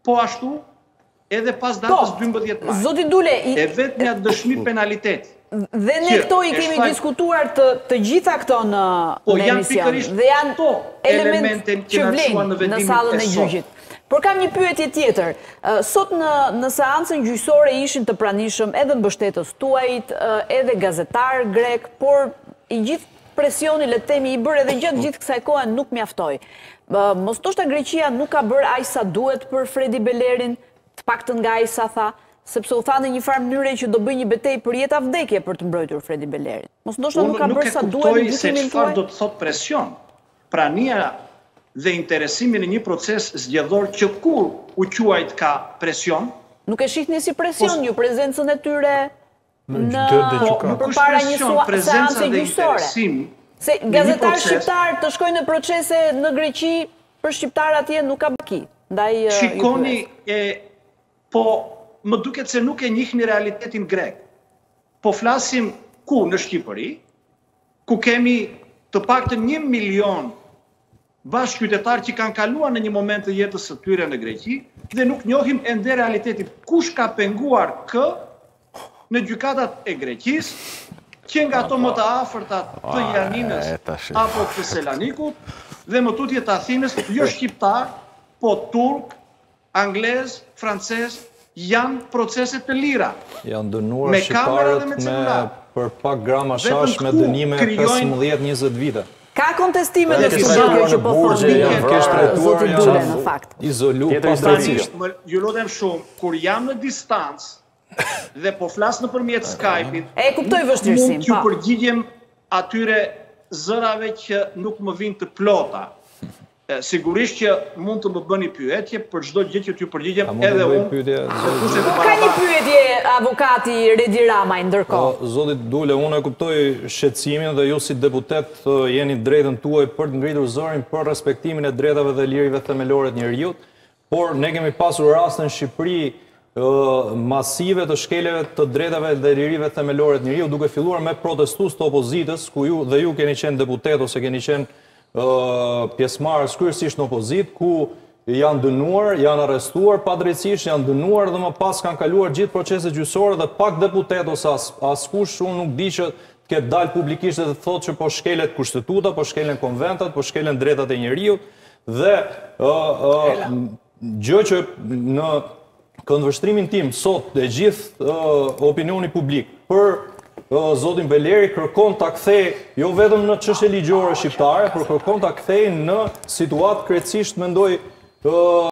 po ashtu edhe pas datës 12 maj. Zoti Dule, E vetmja dëshmi penaliteti. Dhe ne këto i kemi diskutuar të gjitha këto në emision. Dhe janë element që vlen në sallën e gjyqit. Por kam një pyetje tjetër. Sot në seancën gjyqësore ishin të pranishëm edhe mbështetës tuajt, edhe gazetar grek, por i gjithë presioni, le të themi, i bërë edhe gjatë gjithë kësaj kohe nuk mjaftoi. Mos ndoshta Greqia nuk ka bërë aq sa duhet për Fredi Belerin, të paktën nga ai sa tha, sepse u tha në një farë mënyre që do bëj një betejë për jetë vdekje për të mbrojtur Fredi Belerin. Mos ndoshta nuk ka bërë sa duhet në gjykimin tuaj. Çfarë do të thotë presion? Prania dhe interesimi në një proces zgjedhor që kur u quajt ka presion. Nuk e shihni si presion ju prezencën e tyre përpara një seance gjyqësore. Se gazetar shqiptar të shkojnë në procese në Greqi, për shqiptar atje nuk ka baki. Shikoni, po më duket se nuk e njihni realitetin grek. Po flasim ku në Shqipëri, ku kemi të paktën 1 milion bashkëqytetarë që kanë kaluar në një moment të jetës së tyre në Greqi dhe nuk njohim ende realitetin. Kush ka penguar kë në gjykatat e Greqisë, që nga ato më të afërtat të Janinës apo të Selanikut dhe më tutje të Athinës, jo shqiptar, po turk, anglez, francez, janë procese të lira. Janë dënuar shqiptarët për pak grama shash me dënime 15-20 vite. Ka kontestime dhe të shqiptarë që po thonë Zoti Dule në fakt. Izolu pastrëcisht. Ju lutem shumë, kur jam në distancë dhe po flas nëpërmjet Skype-it, e kuptoj vështirësinë, mund t'ju përgjigjem atyre zërave që nuk më vijnë të plota. Sigurisht që mund të më bëni pyetje për çdo gjë që t'ju përgjigjem edhe unë. Ka një pyetje avokati Redi Ramaj ndërkohë. Zoti Dule, unë e kuptoj shqetësimin dhe ju si deputet jeni drejtën tuaj për të ngritur zërin për respektimin e drejtave dhe lirive themelore të njerëzit, por ne kemi pasur raste në Shqipëri masive të shkeleve të drejtave dhe lirive themelore të njerëzit, duke filluar me protestues të opozitës, ku ju keni qenë deputet ose keni qenë pjesëmarrës kryesisht në opozit, ku janë dënuar, janë arrestuar padrejtisht, janë dënuar dhe më pas kanë kaluar gjithë proceset gjyqësore dhe pak deputet ose askush unë nuk di që të ketë dalë publikisht dhe të thotë që po shkelet kushtetuta, po shkelen konventat, po shkelen drejtat e njerëzit dhe gjë që në këndvështrimin tim sot dhe gjithë opinioni publik për Zotin Beleri kërkon ta kthej jo vetëm në çështje ligjore shqiptare, por kërkon ta kthej në situatë krejtësisht mendoj